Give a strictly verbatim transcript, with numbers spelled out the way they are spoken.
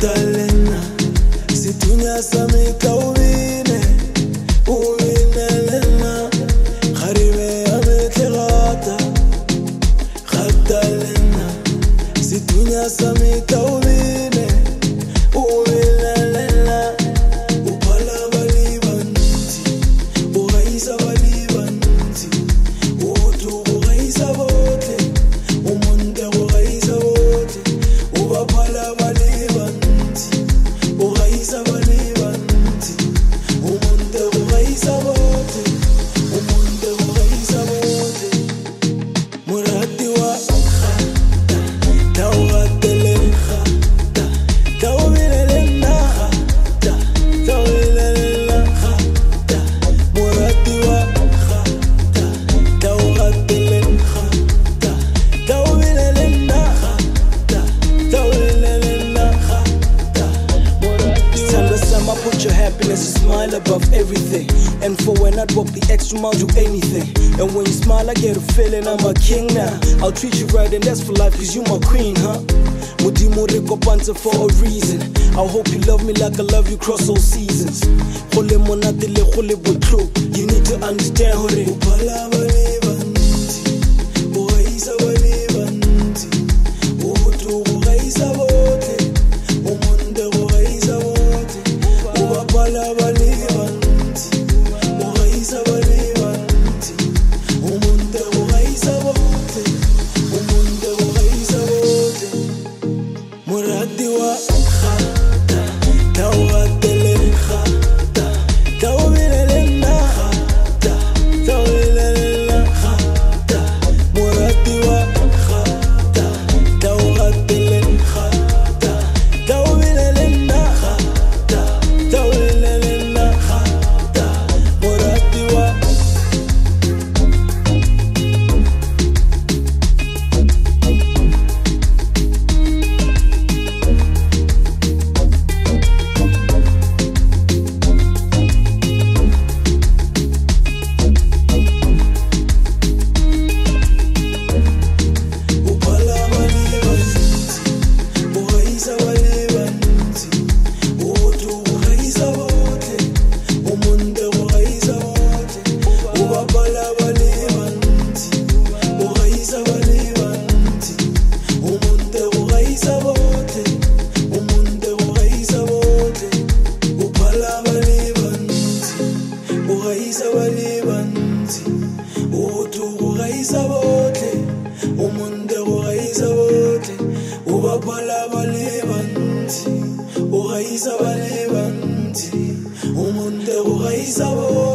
Khatalena situnya samika uwine uwine lena kharibe ametlata Khatalena situnya samika uwine uwine lena upala balibanti ugaisa balibanti utu ugaisa bote umonde ugaisa bote ubapala balibanti ugaisa balibanti umonde ugaisa bote umonde ugaisa bote murati wa tawatelenha tawilelena tawilelena murati wa tawatelenha tawilelena tawilelena it's time to sum up, put your happiness and smile above everything. And for when I'd walk the extra mile, do anything. And when you smile, I get a feeling I'm a king now. I'll treat you right and that's for life, cause you my queen, huh? Mudimo Rekopanza for a reason. I hope you love me like I love you across all seasons. Hole monatele hole botro. You need to understand hore upala balibanti ugaisa balibanti utu ugaisa bote umonde ugaisa bote ubapala balibanti ugaisa balibanti umonde ugaisa bote umonde ugaisa bote muradi wa khata tawatelenha tawilelena tawilelena muradi wa khata tawatelenha tawilelena tawilelena muradi wa upala balibanti ugaisa balibanti utu ugaisa bote umonde ugaisa bote ubapala balibanti ugaisa balibanti umonde ugaisa bote umonde ugaisa bote upala balibanti ugaisa balibanti utu ugaisa bote umonde ugaisa bote ubapala balibanti ugaisa balibanti umonde ugaisa bote